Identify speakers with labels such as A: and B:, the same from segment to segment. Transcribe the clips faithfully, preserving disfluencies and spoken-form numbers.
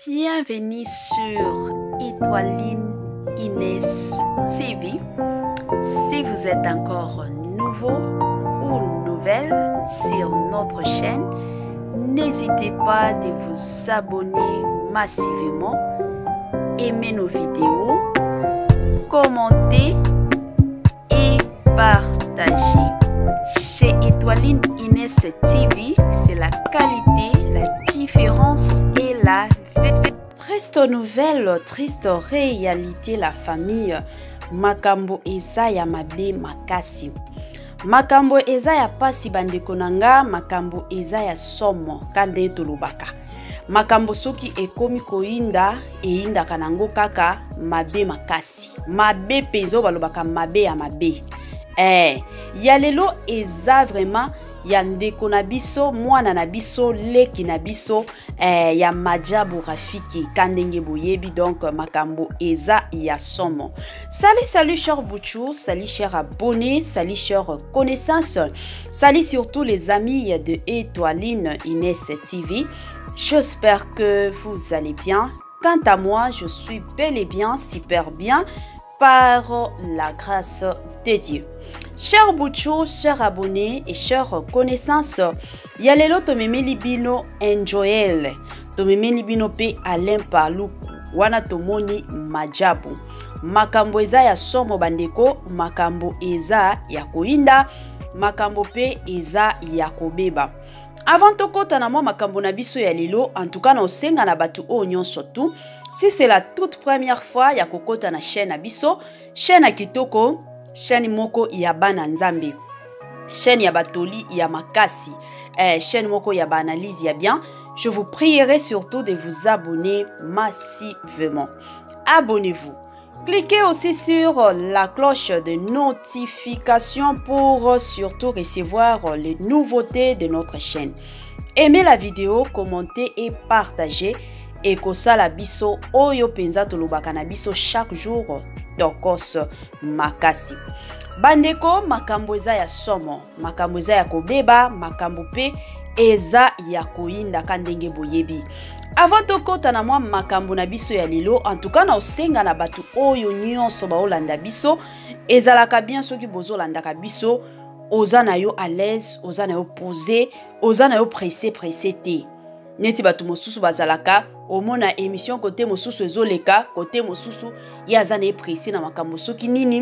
A: Bienvenue sur Étoiline Inès T V. Si vous êtes encore nouveau ou nouvelle sur notre chaîne, n'hésitez pas de vous abonner massivement, aimer nos vidéos, commenter et partager. Chez Étoiline Inès T V, c'est la qualité, la différence et la vérité. Triste nouvelle, triste réalité, la famille. Makambo eza ya mabe makasi. Makambo eza ya pasi bandeko nanga, makambo eza ya somo kande tolobaka. Makambo soki ekomi koinda, einda kanango kaka mabe makasi. Mabe penzo balobaka mabe ya mabe. Eh, ya lelo eza vraiment ya ndeko na biso, mwana na biso, leki na biso, eh, ya Madjabou Rafiki kandenge boyebi, donc makambo eza ya somo. Salut, salut cher Bouchou, salut cher abonnés, salut cher connaissances, salut surtout les amis de Étoiline Inès T V. J'espère que vous allez bien. Quant à moi, je suis bel et bien, super bien, par la grâce de Dieu. Chers Bouchou, chers abonnés et chers connaissances, yalelo tomemeli bino Enjoel, tomemeli bino pe Alain Paluku, wana tomoni Madjabou. Makambo eza ya somo bandeko, makambo eza ya koinda, makambo pe eza ya kobeba. Avant tokota na moi makambo na biso ya lelo, en tout cas na osenga na batu o nyonso tu. Si c'est la toute première fois ya kokota na chaîne na biso, chaîne ya kitoko, chaîne moko ya bana nzambe, chaîne ya batoli ya makasi, eh, chaîne moko ya ba analyse ya bien, je vous prierai surtout de vous abonner massivement. Abonnez-vous. Cliquez aussi sur la cloche de notification pour surtout recevoir les nouveautés de notre chaîne. Aimez la vidéo, commentez et partagez. Et kosala biso oyo penza tolobaka na biso chaque jour tokos makasi. Bandeko, makambo eza ya somo, makambo eza ya kobeba, makambo pe eza ya koinda kandenge boyebi. Avant tokota na mwa makambo na biso ya lelo, en tout cas na osenga na batu oyo nyonso baolanda biso, ezalaka bien soki bozolandaka biso, oza na yo à l'aise, oza na yo posé, oza na yo pressé pressé te. Neti batu mosusu bazalaka omona émission côté mosusu ezoleka côté mosusu ya azana pressé na makambo soki nini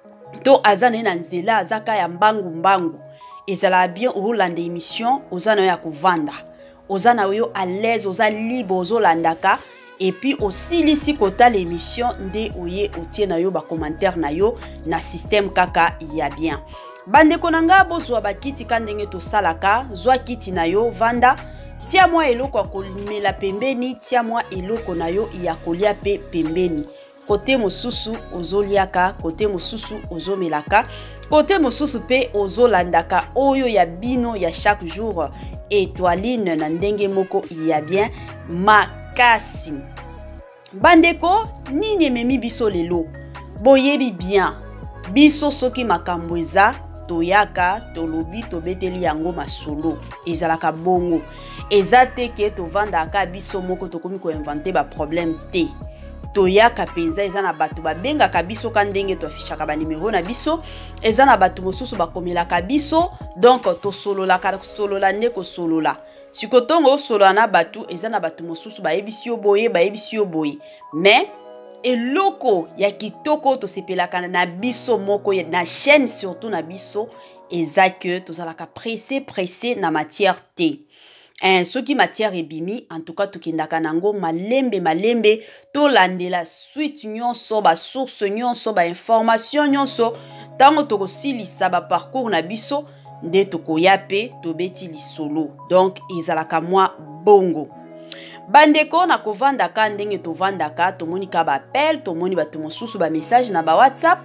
A: to azana na nzela azaka ya mbangu mbangu ezala bien olanda émission ozana ya kovanda ozana yo à l'aise oza libre ozolandaka et puis aussi lisi kota l'émission nde oye otie na yo ba commentaire na yo na système kaka ya bien. Bande konanga bozwa bakiti kandenge to salaka zwa kiti na yo vanda. Tia moi eloko akomela pembeni, tia moi eloko na yo ya kolia pe pembeni. Kote mosusu ozoliaka, kote mosusu ozomelaka, kote mosusu pe ozolandaka oyo ya bino ya chaque jour. Étoiline na ndenge moko ya bien makasi. Bandeko, nini ememi biso lelo? Boyebi bien. Biso soki makambo eza toyaka, tolobi, tobeteli yango masolo. Ezalaka bongo. Eza te ke to vanda ka biso moko to komi ko inventer ba problème te. Toyaka penza eza na batu ba benga ka biso ka ndenge to afishaka ba numéro na biso. Eza na batu mosusu ba komela ka biso. Donc to solola ka solola ne ko solola. Sikotongo solola na batu eza na batu mosusu ba yebisi yo boye, ba yebisi yo boye. Mais eloko ya kitoko to sepelaka na biso moko na chaîne surtout na biso eza que tozalaka pressé pressé na matière te. Un soki matière ebimi en tout cas tokendaka nango malembe malembe to landela suite nyonso ba source nyonso ba information nyonso tango toko silisa ba parcours na biso nde tokoya pe tobeti lisolo. Donc ezalaka mwa bongo. Bandeko na kovandaka ndenge tovandaka tomoni ka ba appel, tomoni bato mosusu ba message na ba WhatsApp.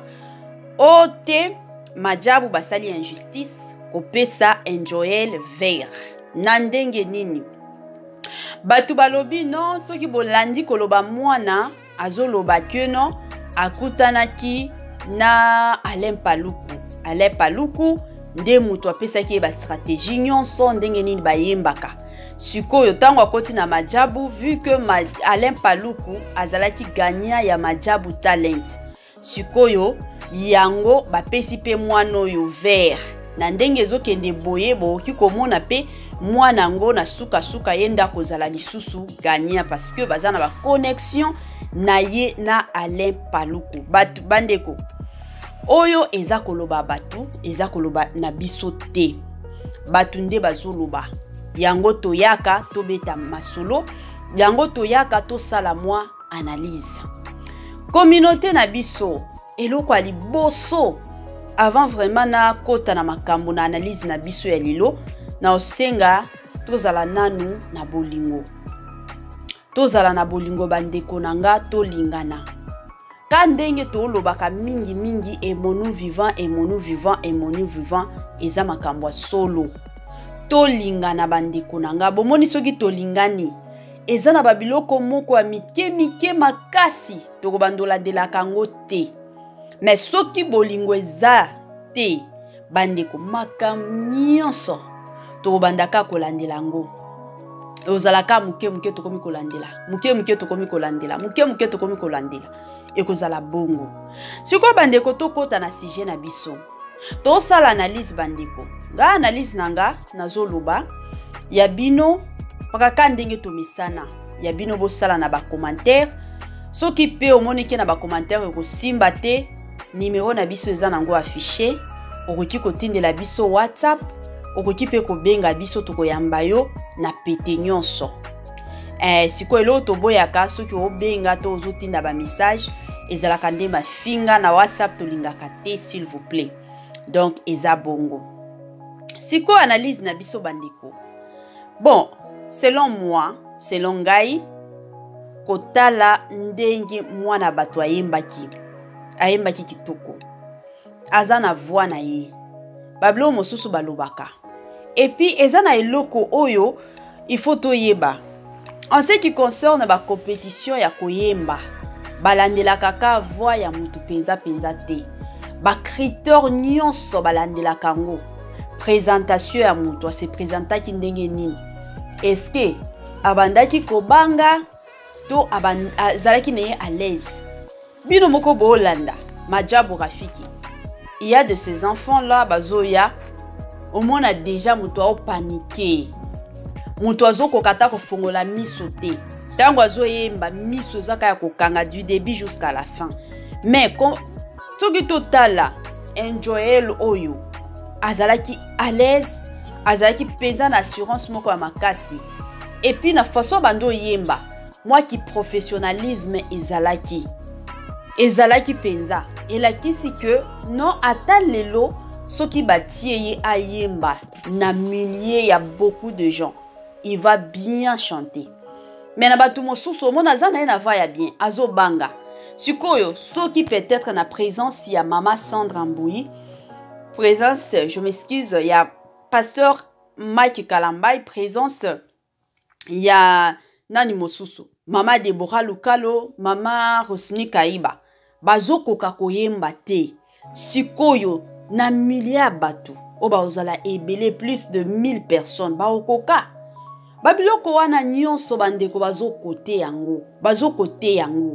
A: Ote Madjabou basali injustice kopesa Enjoel vert. Nandenge nini? Batu balobi non soki bolandi koloba mwana azoloba ke non akutanaki na Alain Paluku. Alain Paluku nde mutu apesaki ba stratégie nyonso ndenge nini bayembaka. Sikoyo tango akoti na Madjabu, vu que ma, Alain Paluku azalaki gagnant ya Madjabu talent. Sikoyo yango bapesi pe mwana oyo vert. Na ndenge ezokende boye boki komona pe mwana ngo na suka suka yenda kozala lisusu gagnant parce que bazana ba connexion na ye na Alain Paluku. Batu bandeko. Oyo eza koloba batu, eza koloba na biso te. Batu nde bazoloba. Yango toyaka tobeta masolo, yango toyaka to sala mwa analyse. Communauté na biso, eloko ali boso avant vraiment na kota na makambo na analyse na biso ya lilo, na osenga tozala nanu na bolingo. Tozala na bolingo bandeko nanga to lingana. Ka ndenge to lobaka mingi mingi emonu vivant emonu vivant emonu vivant eza makambo solo. To lingana bandeko nanga bomoni soki to lingani eza na babiloko moko ya mike mike makasi to kobandola de la kango te. Mais soki bolingo eza te bandeko makambo nyonso to kobandaka kolandela ngo. Ozalaka muke muke to komi kolandela. Muke muke to komi kolandela. Muke muke to komi kolandela. Ekozala bongo. Siko bandeko to kota na sujet na biso. To sala analyse bandeko. Nga analyse nanga nazoloba ya bino pakaka ndenge to misana. Ya bino bo sala na ba commentaire. Soki pe omoni ke na ba commentaire ko simba te numéro na biso eza nango affiché. Okoki kotindela biso WhatsApp. Okoki pe ko benga biso to koyamba yo na pete nyonso. Eh siko elo to boyaka soki o benga to ozotinda ba message ezalaka nde mafinga na WhatsApp to lingaka te s'il vous plaît. Donc eza bongo. Siko analyse na biso bandeko. Bon, selon moi, selon ngai kotala ndenge mwana bato ayembaki. Ayembaki kitoko. Aza na voix na ye. Bablo mosusu balobaka. Et puis eza na eloko oyo il faut toyeba. En ce qui concerne ba compétition ya koyemba, balandela kaka voix ya mutu penza penza te. Ba critère nyonso balandela kango. Présentation ya mutu se présentaki ndenge nini. Est-ce que abandaki kobanga to azalaki neye à l'aise. Bino moko bolanda, Madjabu Rafiki. Il y a de ces enfants là bazoya au moins a déjà mutu a paniqué. Mutu azo kokata ko fongola miso te. Tango azo yemba miso zaka ya kokanga du début jusqu'à la fin. Mais quand toki totala enjoy oyo azalaki à l'aise, azalaki penza na assurance moko ya makasi. Et puis na façon bando yemba, moi qui professionnalisme ezalaki. Ezalaki penza. Elakisi que non ata lelo soki batie ye ayemba na milliers ya beaucoup de gens. Il va bien chanter. Mais na batu mosusu mona zana na va ya bien azo banga. Sikoyo soki peut-être na présence ya Mama Sandra Mboui, présence, je m'excuse, il y a pasteur Mike Kalambay, présence il y a nani mosusu, Mama Deborah Lukalo, Mama Rosni Kaiba. Bazo koka koyemba te. Sikoyo na milliard batu. Oba ozala ebele plus de mille personnes ba okoka. Babiloko wana nyonso bandeko bazo kote yango. Bazo kote yango.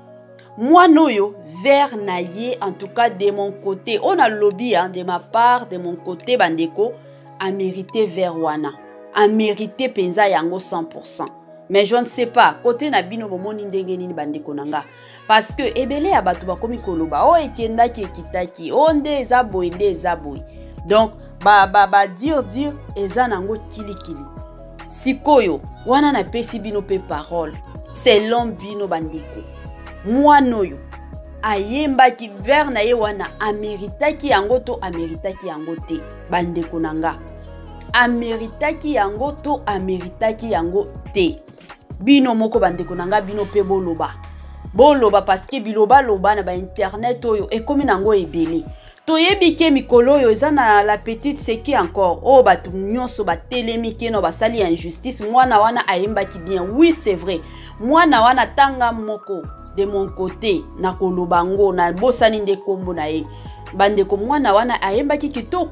A: Moi noyo vers na ye en tout cas de mon côté. On a lobby hein, de ma part de mon côté bandeko a mérité vers wana. A mérité penza yango cent pour cent. Mais je ne sais pas côté na bino bomoni ndenge nini bandeko nanga. Parce que ebele ya batu bakomi koloba o ekendaki ekitaki onde eza boy nde eza boy. Donc ba ba ba dire dire eza nango kili kili. Sikoyo wana na pesi bino pe parole selon bino bandeko. Mwanoyo ayembaki vers na ye wana ameritaki yango to ameritaki yango te bandeko nanga. Ameritaki yango to ameritaki yango te. Bino moko bandeko nanga bino pe boloba. Boloba parce que biloba loba na ba internet oyo ekomi nango ebele. Toyebike mikolo oyo eza na la petite seki encore. Oh batu nyonso ba telemike no basali injustice mwana wana ayembaki bien. Oui, c'est vrai. Mwana wana tanga moko de mon côté na kolobango na bosani nde kombo na ye. Bandeko mwana wana ayembaki kitoko.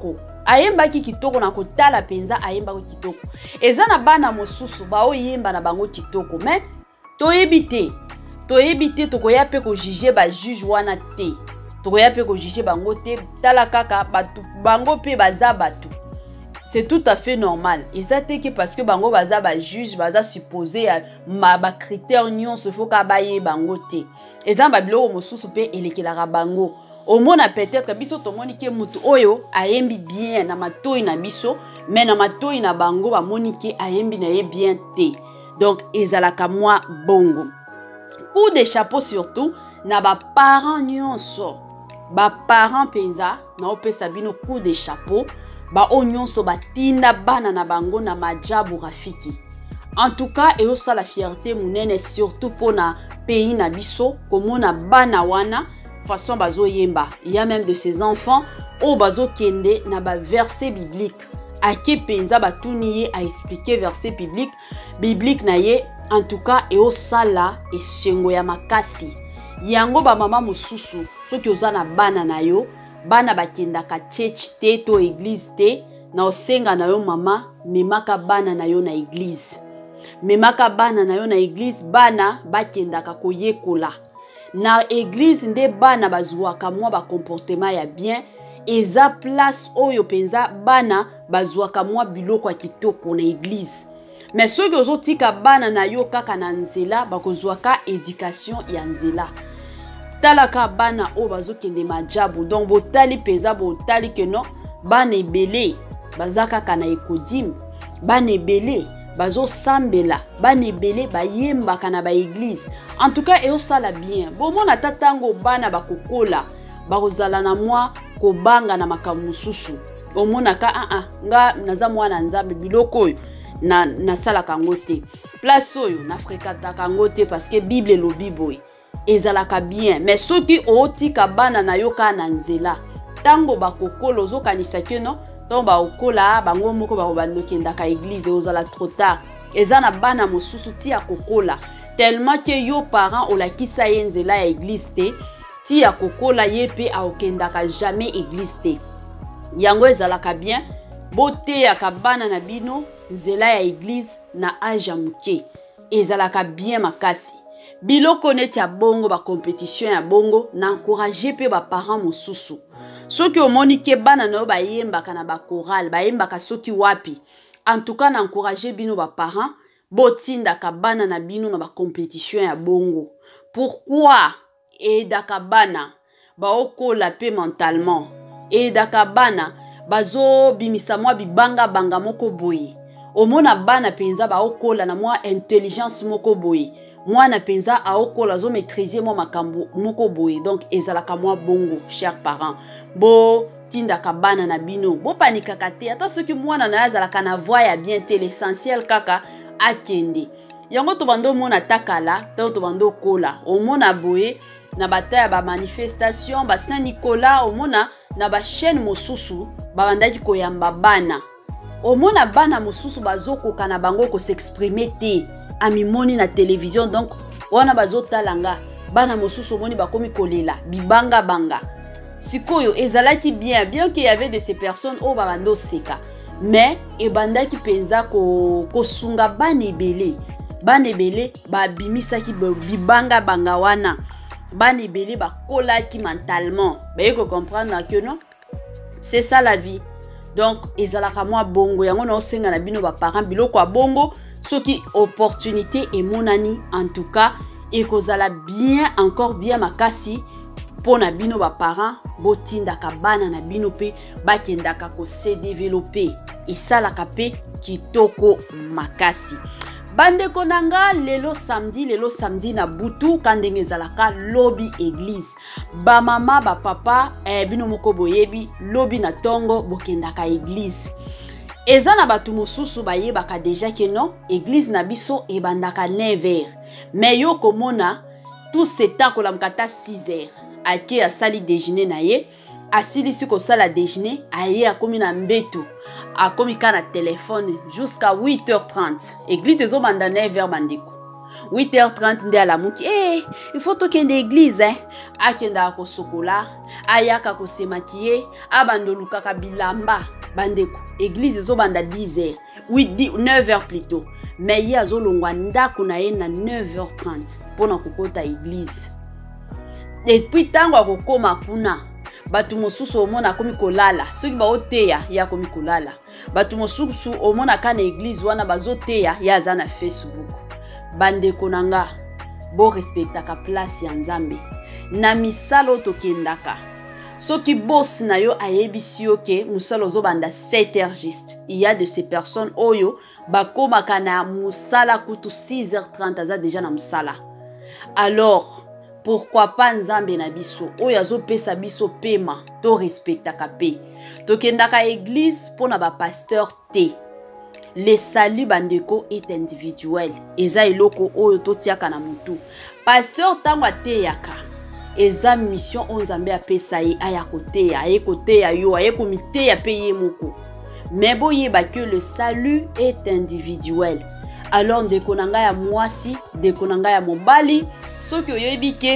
A: ayemba ki kitoko na kotala penza ayemba ko kitoko eza na bana mosusu ba oyemba na bango kitoko mais toyebi te toyebi te tokoya pe ko juger ba juge wana te tokoya pe ko juger bango te tala kaka batu bango pe baza batu c'est tout à fait normal eza te que parce que bango baza ba juge baza supposé ma ba critère nyonso faut ka baye bango te eza ba biloko mosusu pe elekelaka bango omona peut-être biso tomoni ke mutu oyo ayembi bien na matoi na biso mais na matoi na bango ba moni ke ayembi na ye bien te donc ezalaka moi bongo coup de chapeau surtout na ba parents nyonso ba parents penza na opesa bino coup de chapeau ba onyonso batinda bana na bango na majabu rafiki en tout cas et ça la fierté munene surtout pour na pays na biso komona bana wana façon bazo yemba il y a même de ces enfants au bazo kende na ba verset biblique ake penza batuniye a expliquer verset biblique biblique na ye en tout cas et au sala et sengo ya makasi yango ba mama mususu soki ozana bana na yo bana bakenda ka church te to église te na osenga na yo mama memaka bana na yo na église memaka bana na yo na église bana bakenda ka koyekola na église nde bana bazwaka mwa ba comportement ya bien eza place oyo penza bana bazwaka mwa biloko ya kitoko na église mais soki ozotika bana na yo kaka na nzela bakozwaka éducation ya nzela talaka bana o bazokende majabu donc botali penza botali ke non bana ebele bazaka kana ekodim bana ebele bazo sambela bana ebele bayemba kana ba église en tout cas et ça la bien bon mona tatango bana bakokola bakozala na mwa kobanga na makamususu omona ka a a nga naza mwana nzambe biloko oyo na na sala kango te place oyo na fréquenta kango te parce que bible lobi boy ezalaka bien mais soki otika bana na yo ka na nzela tango bakokola ozokanisa ke no to bakokola bango moko bakobandokenda ka église ozala trop tard eza na bana mosusu ti akokola tellement que yo parents olakisa ye nzela ya église te ti akokola ye pe aokendaka jamais église te yango ezalaka bien bote ya kabana na bino nzela ya église na âge ya muke ezalaka bien makasi biloko neti ya bongo ba compétition ya bongo na encourager pe ba parents mosusu soki omoni ke bana na yo bayembaka na ba chorale bayembaka soki wapi en tout cas na encourager bino ba parents botinda ka bana na bino na ba compétition ya bongo pourquoi et daka bana ba okola pe mentalement et daka bana bazo bimisa mwa bibanga banga moko boye omona bana penza ba okola na mwa intelligence moko boye mwana penza aokola zo maîtriser mwa makambo moko boye donc ezalaka mwa bongo chers parents bo tinda ka bana na bino bo panika kate ata soki mwana na azalaka na voix ya bien te l'essentiel kaka akende yango to bando mona takala to to bando kola omona boye na bataya ba manifestation ba Saint Nicolas omona na ba chaîne mosusu ba bandaki koyamba bana omona bana mosusu bazokoka na bango ko s'exprimer te amimoni na télévision donc wana bazotalanga bana mosusu omoni bakomi kolela bibanga banga sikoyo ezalaki bien bien qu'il y avait de ces personnes au babando seka mais ebandaki penza ko kosunga bana ebele bana ebele babimisaki bibanga banga wana bana ebele bakolaki mentalement baye ko comprendre que non c'est ça la vie donc ezalaka mwa bongo yango na osenga na bino ba parents biloko a bongo soki opportunité et monani en tout cas et kozala bien encore bien makasi pour na bino ba parents botinda ka bana na bino pe bakendaka ko se développer et ça la kapé kitoko makasi bande konanga lelo samedi lelo samedi na butu kandenge zalaka lobby église ba mama ba papa eh, bino moko boyebi lobby na tongo bokendaka église eza na batu mosusu bayebaka déjà que non église na biso ebandaka neuf heures mais yo komona tout ce temps ko lamkata six heures ake asali déjeuner na ye asilisi ko sala déjeuner aye akomi na mbeto akomi kana téléphone jusqu'à huit heures trente église ezo banda neuf heures bandiko huit heures trente nde alamuki eh il faut tokende église hein akenda ko sokola ayaka ko semakiye abandolukaka bilamba bandeko église zo banda dix heures oui neuf heures plutôt mais ye azolongwa ndako na ye na neuf heures trente pona kokota église et puis tango akokoma kuna batu mosusu omona komi kolala soki baoteya ya komi kolala batu mosusu omona kana église wana bazoteya ya aza na Facebook. Bandeko nanga bo respectaka place ya Nzambe na misalo tokendaka soki boss na yo ayebisi yo ke musalo zo banda sept heures juste. Il y a de ces personnes oyo bakomaka na musala kutu six heures trente aza déjà na musala. Alors pourquoi pas Nzambe na biso oyo azopesa biso pema to respectaka pe tokendaka église pona ba pasteur te. Le salut bandeko est individuel. Eza eloko oyo totiaka na mutu. Pasteur tango ateyaka. Eza mission on Nzambe apesa ye aya koteya, aye koteya yo, aye komiteya pe ye moko. Mais boyeba que le salut est individuel. Alors ndeko nanga ya mwasi, ndeko nanga ya mobali, soki oyebi ke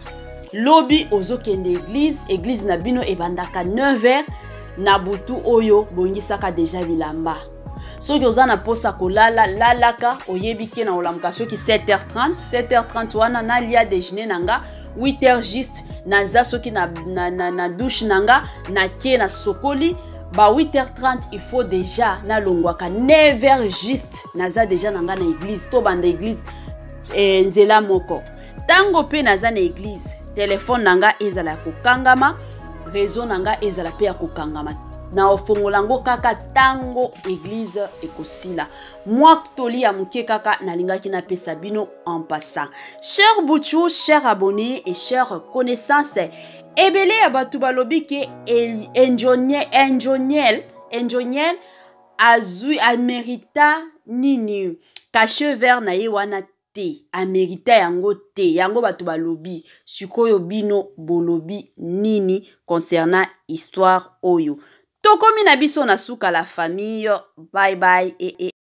A: lobi ozokende église, église na bino ebandaka neuf heures na butu oyo bongisaka déjà bilamba. Soki ozana posa kolala lalaka oyebike na olamuka soki sept heures trente sept heures trente wana na lia déjeuner nanga huit heures juste naza soki na na, na, na douche nanga na kie na sokoli ba huit heures trente il faut déjà na longwaka neuf heures juste naza déjà nanga na église to banda église eh, nzela moko tango pe naza na église téléphone nanga ezala kokangama réseau nanga ezala pe ya kokangama na ofongolango kaka tango église ekosila moi toli ya muke kaka nalingaki na pesa bino en passant. Cher Bouchou, cher abonné et cher connaissance ebele ya batu balobi ke enjoniel enjoniel enjoniel azui amerita nini cache vert na ye wana te amerita yango te yango batu balobi sikoyo bino bolobi nini concernant histoire oyo. Tokomi na biso na suka la famille. Bye bye et, et